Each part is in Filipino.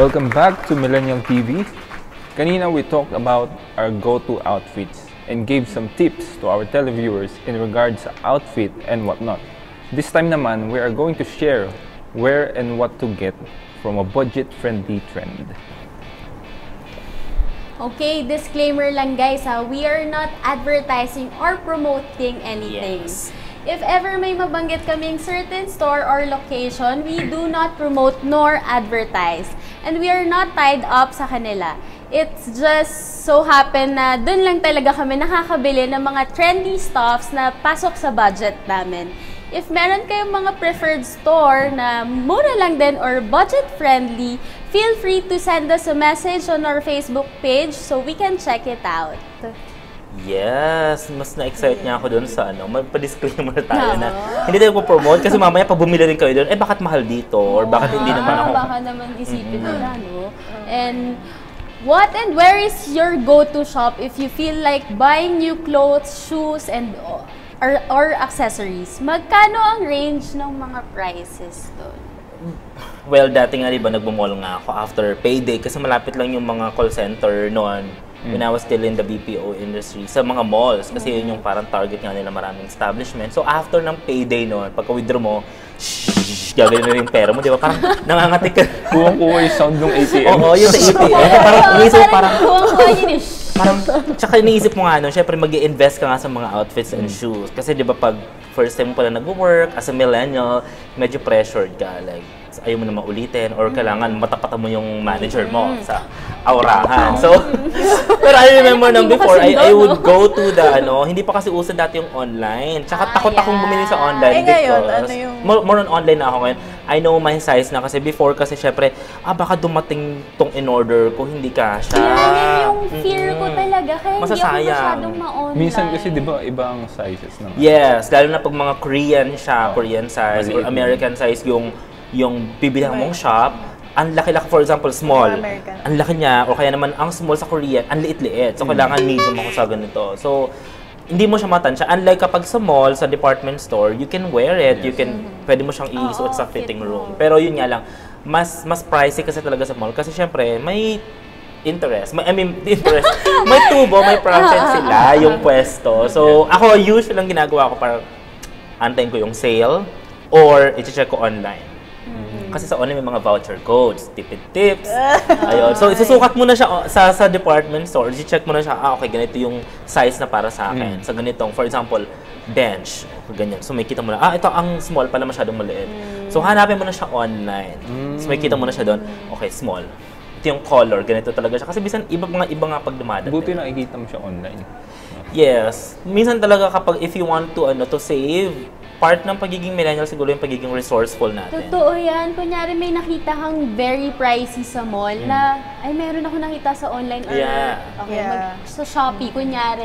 Welcome back to Millennial TV. Kanina we talked about our go-to outfits and gave some tips to our televiewers in regards to outfit and whatnot. This time naman, we are going to share where and what to get from a budget-friendly trend. Okay, disclaimer lang guys ha, we are not advertising or promoting anything. Yes. If ever may mabanggit kaming certain store or location, we do not promote nor advertise. And we are not tied up sa kanila. It's just so happen na dun lang talaga kami nakakabili ng mga trendy stuffs na pasok sa budget namin. If meron kayong mga preferred store na mura lang din or budget-friendly, feel free to send us a message on our Facebook page so we can check it out. Yes, mas na-excite niya ako doon sa magpa-disclaimer tayo na hindi tayo po-promote kasi mamaya pag bumili rin kayo doon, bakit mahal dito? Or bakit hindi naman ako? Baka naman isipin nila, no? And what and where is your go-to shop if you feel like buying new clothes, shoes, and or accessories? Magkano ang range ng mga prices doon? Well, dati nga diba nagmamall nga ako after payday kasi malapit lang yung mga call center noon when I was still in the BPO industry sa mga malls kasi yun yung parang target nga nila maraming establishment. So after ng payday noon, pagka-withdraw mo, gagawin na yung pera mo, di ba? Parang nangangatik ka. Kuwang-kuwa yung sound ng ATM. Oo, yung sa ATM. Parang, tsaka iniisip mo nga, syempre mag-i-invest ka nga sa mga outfits and shoes. Kasi di ba pag first time mo pala nag-work, as a millennial, medyo pressured ka. Like, ayaw mo na maulitin or kailangan matapatan mo yung manager mo sa aurahan. So, pero I remember nung before, I would go to the, hindi pa kasi uso dati yung online. Tsaka takot akong bumili sa online because more on online na ako ngayon. I know my size na kasi before kasi syempre, baka dumating tong in-order ko, hindi kasha. Yan yung fear ko talaga, kaya hindi ako masyadong ma-online. Minsan kasi di ba iba ang sizes naman? Yes, lalo na pag mga Korean siya, Korean size or American size yung bibilihan mong shop, ang laki-laki, for example, small. Ang laki niya, o kaya naman ang small sa Korean, ang liit-liit. So, kailangan medium ako sa ganito. So, hindi mo siya matansya. Unlike kapag sa mall, sa department store, you can wear it. You can, pwede mo siyang isuot sa fitting room. Pero yun nga lang, mas pricey kasi talaga sa mall. Kasi syempre, may interest. May tubo, may profit sila, yung pwesto. So, ako, usually lang ginagawa ko para antayin ko yung sale or i-check ko online. Kasi sa online may mga voucher codes, Tipid tips. Ayun. So, isusukat mo na siya sa department store. I-check mo na siya, okay, ganito yung size na para sa akin. Sa ganitong, for example, bench. Ganyan. So, may kita mo na, ito ang small pala masyadong maliit. So, hanapin mo na siya online. So, may kita mo na siya doon, okay, small. Ito yung color, ganito talaga siya. Kasi minsan, iba nga pag dumadating. Buti nakikita mo siya online. Yes. Minsan talaga kapag if you want to save, part ng pagiging millennial siguro yung pagiging resourceful natin. Totoo yan. Kunyari may nakita kang very pricey sa mall na, meron ako nakita sa online or sa Shopee, kunyari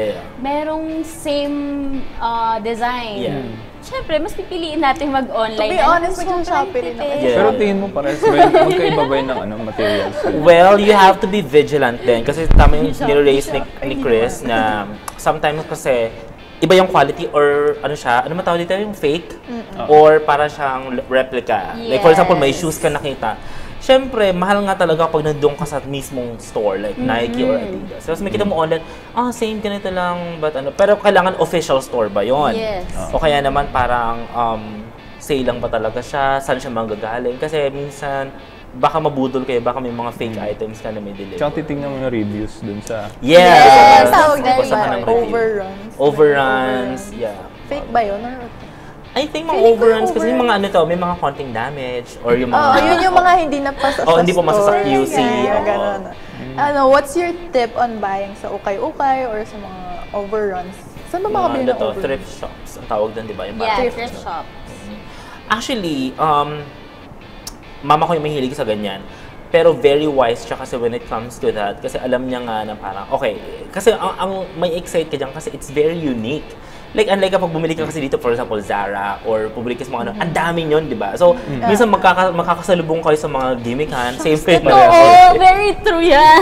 merong same design. Siyempre, mas pipiliin natin mag-online. To be honest, mag-Shopee rin ako. Pero tingin mo parang magkaiba ba yun ng materials? Well, you have to be vigilant din. Kasi tama yung nire-raise ni Chris na sometimes kasi iba yung quality or ano matawag dito yung fake or para siyang replica. Like for example, may shoes ka nakita. Siyempre, mahal nga talaga pag nandun ka sa mismong store like Nike or Adidas. So, may kita mo online, same ganito lang, but pero kailangan official store ba yon? Yes. O kaya naman parang sale lang ba talaga siya? Saan siya manggagaling? Kasi minsan, baka mabudol kayo, baka may mga fake items ka na may deliver. Tsaka titignan mo yung reviews dun sa... Yes! Overruns. Yeah. Fake ba yun? Or I think mga overruns kasi yung mga may mga konting damage or yung mga... yun yung mga hindi napasa sa store. hindi po masa sa QC. What's your tip on buying sa ukay-ukay or sa mga overruns? Saan ba makabili ng overruns? Thrift shops. Ang tawag doon, di ba? Thrift shops. Actually, mama ko yung mahilig sa ganyan. Pero very wise siya kasi when it comes to that. Kasi alam niya nga na parang, okay, kasi ang may excite ka dyan kasi it's very unique. Like, unlike kapag bumili ka kasi dito, for example, Zarah, or bumili ka sa mga ang dami yun, di ba? So, minsan makakasalubong kayo sa mga gimmickan, same way. Oo, very true yan.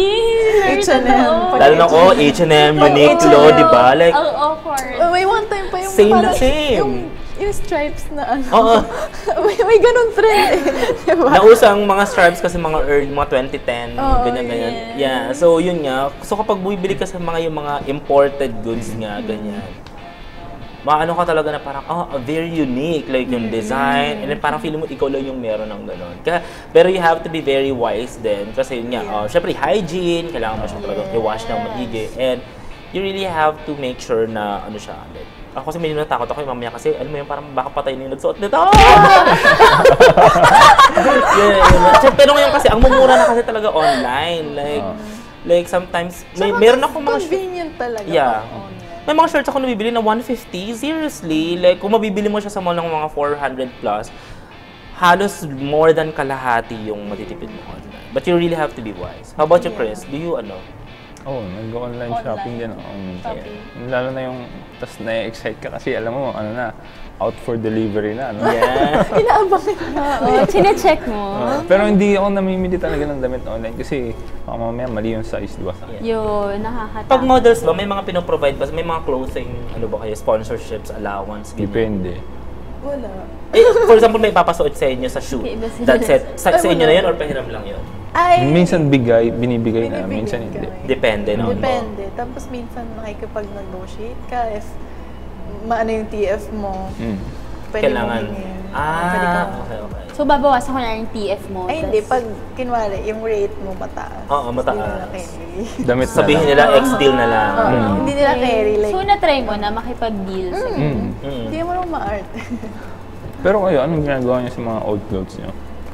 H&M. Lalo na, H&M, Uniqlo, di ba? Like, awkward. May one time pa yung same na same. Yung stripes na ano. Oo. may ganun trend eh. Diba? Nausang mga stripes kasi mga early, mga 2010, ganyan-ganyan. yeah. Yeah. So, yun nga. So, kapag bumibili ka sa yung mga imported goods nga, ganyan, maano ka talaga na parang, very unique, like yung design, and then parang feeling mo ikaw lang yung meron ng gano'n. Pero you have to be very wise din, kasi yun nga, syempre hygiene, kailangan mo siya talaga i-wash ng maigi, and you really have to make sure na, ano siya, like, ako kasi medyo natakot ako yung mamaya kasi, alam mo yun, parang baka patay na yung nagsuot nito. Pero ngayon kasi, ang mumura na kasi talaga online, like sometimes, meron ako mga convenient talaga. Yeah. May mga shirts ako nabibili na 150, seriously. Like, kung mabibili mo siya sa mall ng mga 400 plus, halos more than kalahati yung matitipid mo online. But you really have to be wise. How about you, Chris? Do you, Nag-online shopping din ako. Lalo na yung, tas na-excite ka kasi, alam mo, out for delivery na, Yeah. Inaabangan na. Chine-check mo. Pero hindi ako namimili talaga ng damit online kasi mamaya mali yung size, di ba? Yun, nakakatakot. Pag models ba, may mga pinoprovide ba? May mga clothing, sponsorships, allowance, ganyan? Depende. Wala. For example, may papasuot sa inyo sa shoot. That's it. Sa inyo na yun or pahiram lang yun? Minsan binibigay na, minsan hindi. Depende, no? Depende. Tapos minsan makikipag-negotiate ka if maano yung TF mo. Pwede Kailangan. mo hingin. Okay. So, babawasan ko na yung TF mo. Ay, hindi. Pag, kinwari, yung rate mo mataas. Oo, mataas. Hindi nila carry. Damit na Sabihin nila, X-deal na lang. Hindi nila carry. Like, So, na-try mo na makipag-deal sa hindi mo lang ma-art. Pero kayo, anong ginagawa niyo sa mga old clothes niyo?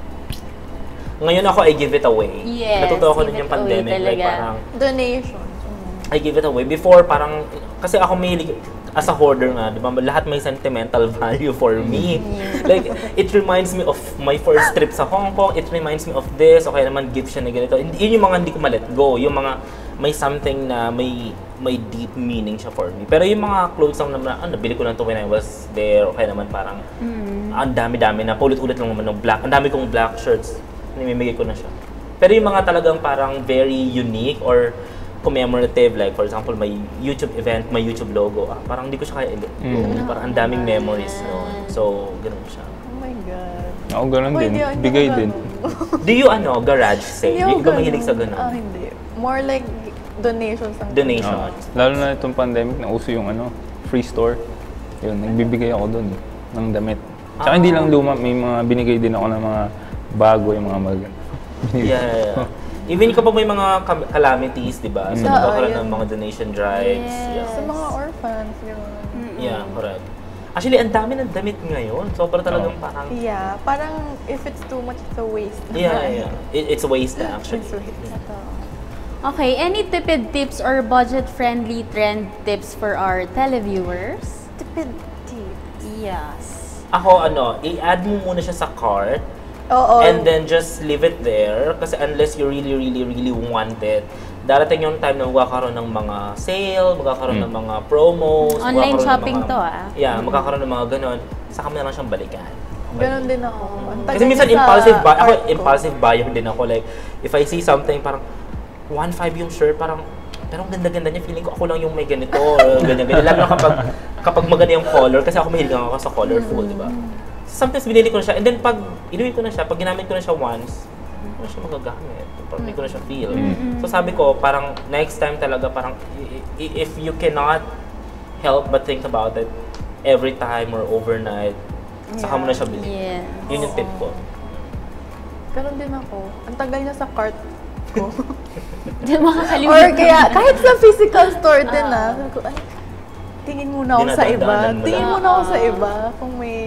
Ngayon ako, I give it away. Yes, Natuto ako give nun yung it away pandemic. Like, talaga. parang, Donation. I give it away. Before, parang, kasi ako mahilig, as a hoarder nga, di ba, lahat may sentimental value for me. Like, it reminds me of my first trip sa Hong Kong, it reminds me of this, okay naman, gift siya na ganito. Yun yung mga hindi ko ma-let go, yung mga may something na may deep meaning siya for me. Pero yung mga clothes lang naman, nabili ko lang to when I was there, okay naman, parang, ang dami-dami na, paulit-ulit lang naman ng black, ang dami kong black shirts, namimigay ko na siya. Pero yung mga talagang parang very unique or commemorative, like for example, may YouTube event, may YouTube logo, parang hindi ko siya kaya parang ang daming memories noon. So, ganun siya. Oh my God. Ako ganun din. Hindi ako Bigay din. Do you, garage sale? Yung iba mahilig sa ganun? Hindi. More like donations ang Donation. Lalo na itong pandemic, nauso yung free store. Yun, nagbibigay ako dun ng damit. Tsaka hindi lang luma, may mga binigay din ako ng mga bago, yung mga maganda. Yeah. Even kapag may mga calamities, di ba? So, nagkakaroon ng mga donation drives. Yes. Sa mga orphans, yun. Yeah, correct. Actually, ang dami ng damit ngayon. Sobra talagang parang... Yeah, parang if it's too much, it's a waste. Yeah. It's a waste actually. It's a waste. Okay, any tipid tips or budget-friendly trend tips for our televiewers? Tipid tips. Yes. Ako, i-add mo muna siya sa cart. Oo. And then just leave it there. Kasi unless you really want it, darating yung time na magkakaroon ng mga sale, magkakaroon ng mga promos. Online magkakaroon ng shopping mga, to, Yeah, magkakaroon ng mga ganon. Saka mo na lang siyang balikan. Ganon din ako. Kasi minsan impulsive buyer din ako. Like, if I see something parang 1.5 yung shirt, parang pero ang ganda-ganda niya, feeling ko ako lang yung may ganito, ganyan-ganyan. Lalo na kapag maganda yung color, kasi ako mahilig ako sa colorful, di ba? Sometimes binili ko na siya, and then pag inuwi ko na siya, pag ginamit ko na siya once, hindi ko na siya magagamit. Parang hindi ko na siya feel. So sabi ko, parang next time talaga, parang if you cannot help but think about it every time or overnight, saka mo na siya bilhin. Yeah. Yun yung tip ko. Ganon din ako. Ang tagal niya sa cart ko. Hindi makakalimutan. Or kaya, kahit sa physical store din sabi ko, ay, tingin muna ako sa iba. Dinadaanan mo Tingin lang. muna ako sa iba. Kung may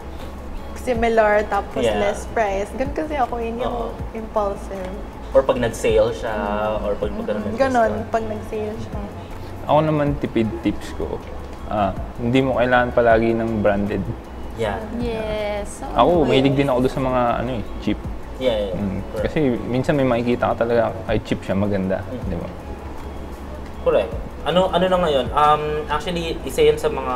similar tapos less price. Ganun kasi ako, yun yung impulsive. Or pag nag-sale siya, or pag magkaroon ng Ganon, discount. pag nag-sale siya. Ako naman, tipid tips ko. Hindi mo kailangan palagi ng branded. Yeah. Yes. Ako, mahilig din ako doon sa mga cheap. Yeah. Correct. Kasi minsan may makikita ka talaga ay cheap siya, maganda. Di ba? Correct. Ano na ngayon? Actually, isa yan sa mga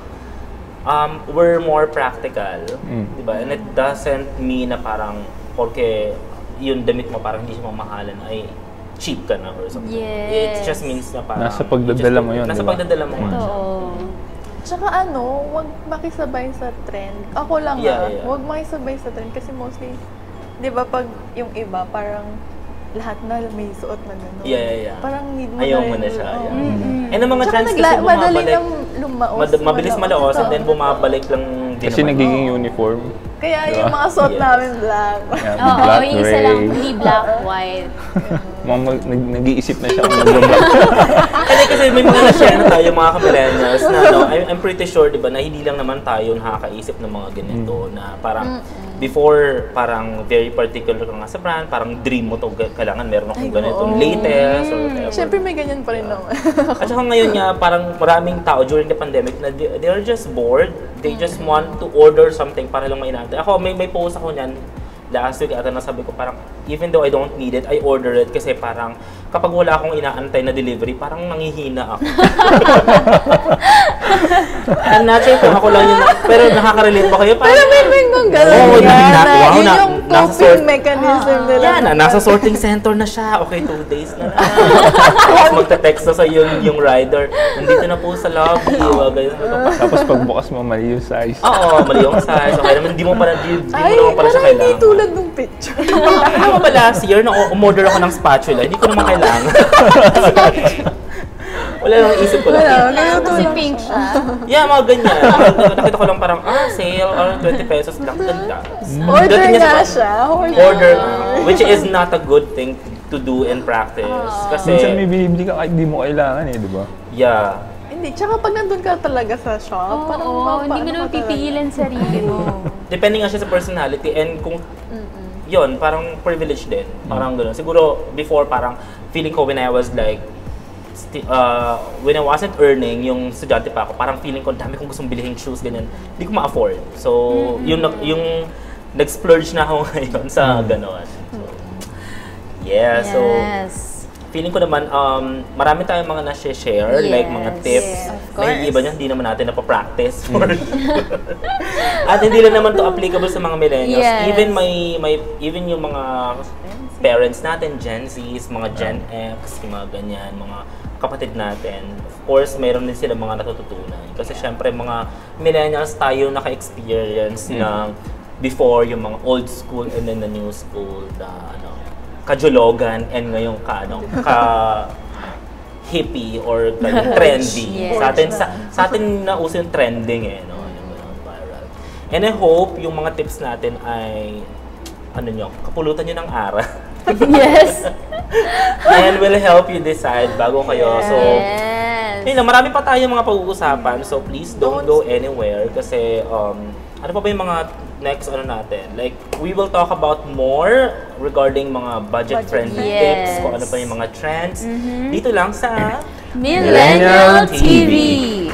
we're more practical, di ba? And it doesn't mean na parang porque yung damit mo parang hindi siya mamahalan ay cheap ka na or something. Yes. It just means na parang Nasa pagdadala mo yun, Nasa di ba? pagdadala mo nga siya. Oo. Tsaka wag makisabay sa trend. Ako lang wag makisabay sa trend kasi mostly, di ba pag yung iba parang lahat na may suot na gano'n. Yeah. Parang need mo ayaw mo na siya. And ang mga trends kasi bumabalik. Mabilis malaos and then bumabalik lang din. Kasi nagiging uniform. Kaya yung mga suot namin black. Oo, yung isa lang, hindi black, white. Nag-iisip na siya kung mag-black. Kasi may mga na-share na tayo mga ka-millennials na I'm pretty sure, di ba, na hindi lang naman tayo nakakaisip ng mga ganito na parang before, parang very particular ka nga sa brand, parang dream mo to, kailangan meron akong ganitong latest or whatever. Siyempre may ganyan pa rin naman. At saka ngayon nga, parang maraming tao during the pandemic na they're just bored. They just want to order something para lang mainantay. Ako, may post ako niyan last week ata nasabi ko parang even though I don't need it, I order it kasi parang kapag wala akong inaantay na delivery, parang nangihina ako. I'm not sure kung ako lang yun, pero nakaka-relate ba kayo? Pero may kong gano'n yun yung coping mechanism nila. Yan, nasa sorting center na siya. Okay, 2 days na lang. Tapos magte-text na sa yung rider, nandito na po sa lobby. Tapos pagbukas mo, mali yung size. Oo, mali yung size. Okay naman, hindi mo naman pala siya kailangan. Hindi tulad ng picture. Ako ba last year, umorder ako ng spatula, hindi ko naman kailangan. Wala lang, isip ko lang. Kasi pink siya. Yeah, mga ganyan. Nakita ko lang parang, sale, or 20 pesos lang. Ganda. Order nga siya. Order. Which is not a good thing to do in practice. Kasi, minsan may binibili ka kahit di mo kailangan di ba? Yeah. Hindi, tsaka pag nandun ka talaga sa shop, parang hindi mo naman pipigilan sarili mo. Depending nga siya sa personality and kung yun, parang privilege din. Parang gano'n. Siguro, before, parang feeling ko when I was like, when I wasn't earning, yung estudyante pa ako, parang feeling ko, dami kong gustong bilhin shoes, ganyan. Hindi ko ma-afford. So, yung nag-splurge na ako ngayon sa gano'n. So, yeah, so, feeling ko naman, marami tayong mga na-share, like mga tips. Na yung iba niya, hindi naman natin napapractice for At hindi lang naman to applicable sa mga millennials. Even yung mga parents natin, Gen Zs, mga Gen X, mga ganyan, mga kapatid natin. Of course, mayroon din sila mga natututunan. Kasi syempre, mga millennials tayo naka-experience ng before yung mga old school and then the new school na kajologan and ngayong hippie or trendy. Sa atin na uso yung trending yung viral. And I hope yung mga tips natin ay kapulutan nyo ng aral. Yes. And will help you decide bago kayo. So, marami pa tayong mga pag-uusapan. So, please don't go anywhere kasi ano pa ba yung mga next natin? Like, we will talk about more regarding mga budget-friendly tips, kung ano pa yung mga trends. Dito lang sa Millennial TV!